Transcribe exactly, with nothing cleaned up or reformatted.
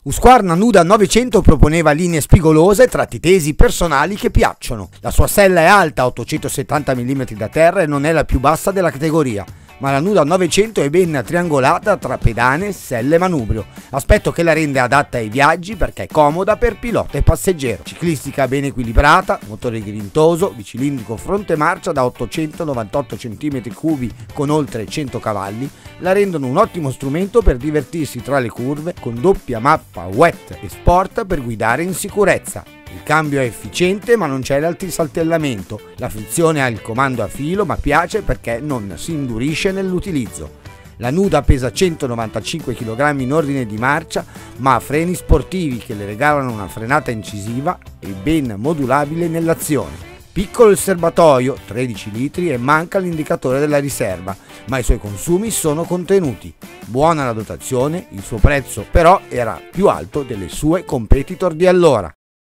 Husqvarna Nuda novecento proponeva linee spigolose, tratti tesi personali che piacciono. La sua sella è alta, ottocentosettanta millimetri da terra, e non è la più bassa della categoria, ma la Nuda novecento è ben triangolata tra pedane, selle e manubrio, aspetto che la rende adatta ai viaggi perché è comoda per pilota e passeggero. Ciclistica ben equilibrata, motore grintoso, bicilindrico fronte marcia da ottocentonovantotto centimetri cubi con oltre cento cavalli, la rendono un ottimo strumento per divertirsi tra le curve, con doppia mappa wet e sport per guidare in sicurezza. Il cambio è efficiente ma non c'è l'antisaltellamento, la frizione ha il comando a filo ma piace perché non si indurisce nell'utilizzo. La Nuda pesa centonovantacinque chilogrammi in ordine di marcia ma ha freni sportivi che le regalano una frenata incisiva e ben modulabile nell'azione. Piccolo il serbatoio, tredici litri, e manca l'indicatore della riserva, ma i suoi consumi sono contenuti. Buona la dotazione, il suo prezzo però era più alto delle sue competitor di allora.